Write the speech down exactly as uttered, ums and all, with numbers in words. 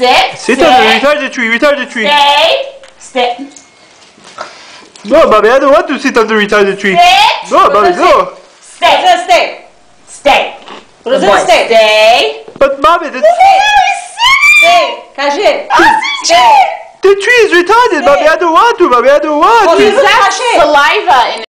Sit. Sit on the retarded tree, retarded tree. Stay. Stay. No, mommy, I don't want to sit on the retarded tree. Sit. No, mommy, no. Stay. Stay. Stay. What does Boy, it stay? Stay. But mommy, the, Stay. Cacher. Stay. the tree is retarded, mommy. I don't want to, mommy. I don't want Oh, to. he's That's saliva in